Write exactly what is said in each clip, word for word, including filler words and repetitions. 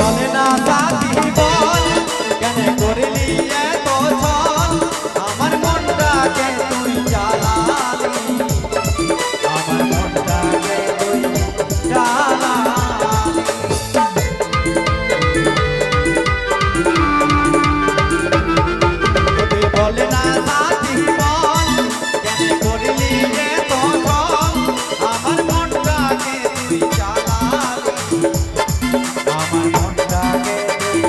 বলে না সাথী বল কেন করলি এত ছল আমার মনটাকে তুই জ্বালালি আমার মনটাকে তুই জ্বালালি তুই বলে না সাথী বল কেন করলি এত ছল আমার মনটাকে তুই জ্বালালি আমার মনটাকে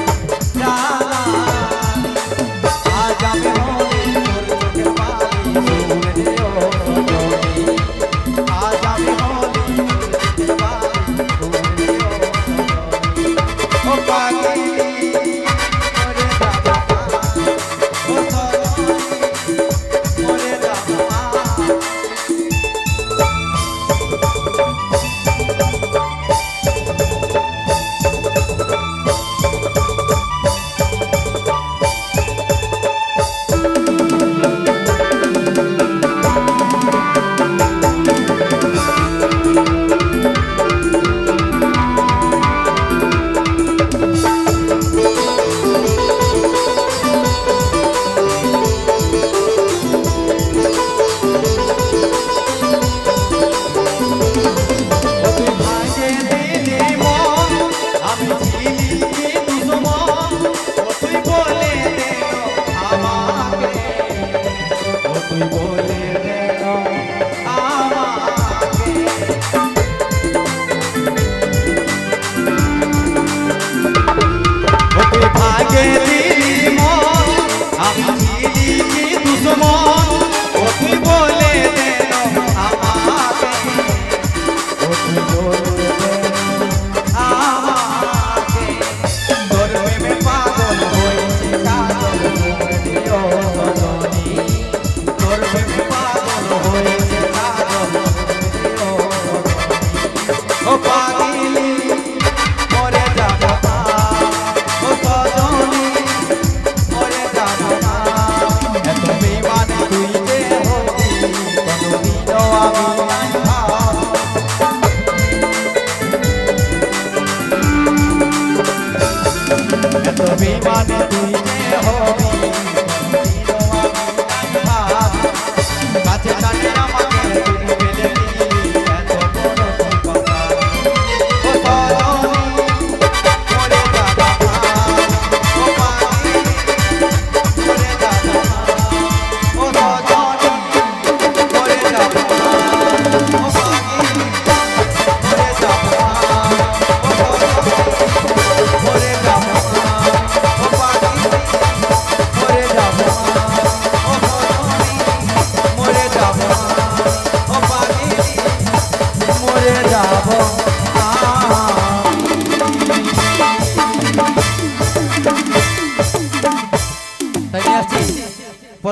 জ্বালালি আজ আমি হলি তোর চোখের পানি সুরে দিও রজনী আজ আমি হলি তোর চোখের পানি সুরে দিও রজনী ও পাগলি মরে যাবো ও সজনী মরে যাবো जा